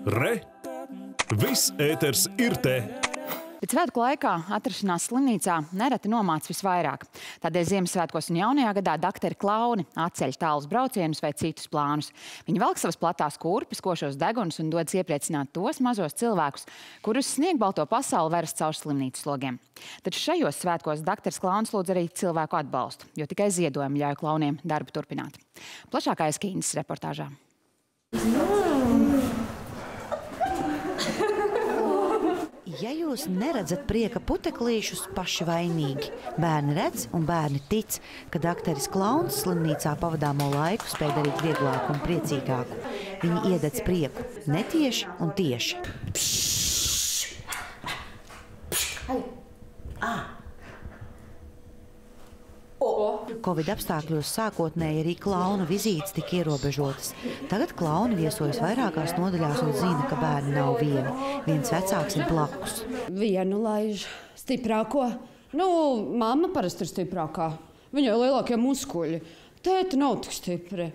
Re! Viss ēters ir te! Bet svētku laikā atrašanās slimnīcā nereti nomāc visvairāk. Tādēļ Ziemassvētkos un jaunajā gadā dakteri klauni atceļ tālus braucienus vai citus plānus. Viņi velk savas platās kurpes, košos degunus un dodas iepriecināt tos mazos cilvēkus, kurus sniegbalto pasauli veras caur slimnīcas logiem. Taču šajos svētkos dakteris klauns lūdz arī cilvēku atbalstu, jo tikai ziedojumi ļauj klauniem darbu turpināt. Plašākā Kīnas reportāžā. Ja jūs neredzat prieka puteklīšus, paši vainīgi. Bērni redz un bērni tic, ka dakteris klauns slimnīcā pavadāmo laiku spēj darīt vieglāku un priecīgāku. Viņi iededz prieku netieši un tieši. Covid apstākļos sākotnēji arī klaunu vizītes tika ierobežotas. Tagad klauni viesojas vairākās nodaļās un zina, ka bērni nav vieni. Viens vecāks ir blakus. Vienu laiž stiprāko. Mamma parasti ir stiprākā. Viņai lielākie muskuļi. Tēti nav tik stipri.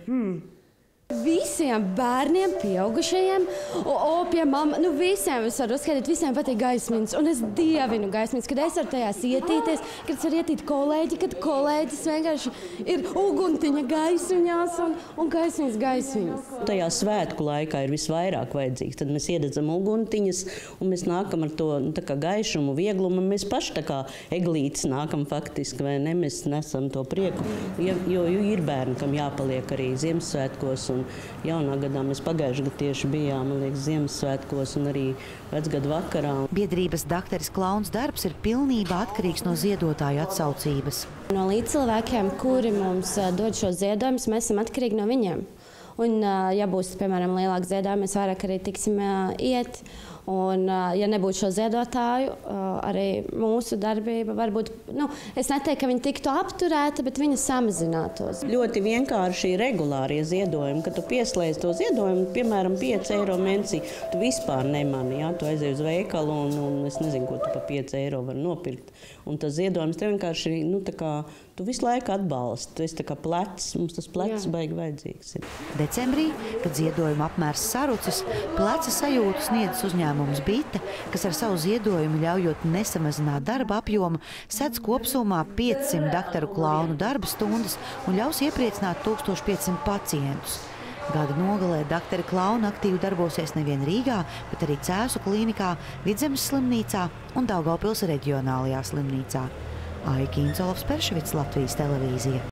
Visiem bērniem, pieaugušajiem, pie mamma, visiem es varu uzskaitīt, visiem patīk gaismiņas. Un es dievinu gaismiņas, kad es varu tajās ietīties, kad es varu ietīt kolēģi, kad kolēģis vienkārši ir uguntiņa gaismiņās un gaismiņas. Tajā svētku laikā ir visvairāk vajadzīgs. Tad mēs iededzam uguntiņas un mēs nākam ar to gaišumu, vieglumu. Mēs paši tā kā eglītes nākam faktiski, vai ne? Mēs nesam to prieku, jo ir bērni, kam jāpaliek arī Ziemassvētkos. Jaunā gadā mēs pagājušajā gadā tieši bijām, man liekas, Ziemassvētkos un arī vecgadu vakarā. Biedrības dakteris klauns darbs ir pilnībā atkarīgs no ziedotāju atsaucības. No līdzcilvēkiem, kuri mums dod šo ziedojumus, mēs esam atkarīgi no viņiem. Un, ja būs, piemēram, lielāka ziedojuma, mēs vairāk arī tiksim iet. Un, ja nebūtu šo ziedotāju, arī mūsu darbība varbūt, es neteiktu, ka viņi tiktu apturēta, bet viņa samazinātos. Ļoti vienkārši regulārie ziedojumi, kad tu pieslēdz to ziedojumu, piemēram, 5 eiro mēnesī, tu vispār nemani, tu aizej uz veikalu un es nezinu, ko tu pa 5 eiro var nopirkt. Un tas ziedojums te vienkārši, tu visu laiku atbalsti, tu esi tā kā plecs, mums tas plecs baigi vajadzīgs ir. Decembrī, kad ziedojuma apmērs sarucis, pleca sajūtu sniedz uzņēmums Bite, kas ar savu ziedojumu ļaujot nesamazināt darba apjomu, sedz kopsumā 500 dakteru klaunu darba stundas un ļaus iepriecināt 1500 pacientus. Gada nogalē dakteri klauni aktīvi darbosies nevien Rīgā, bet arī Cēsu klīnikā, Vidzemes slimnīcā un Daugavpils reģionālajā slimnīcā. Kīns, Latvijas televīzija.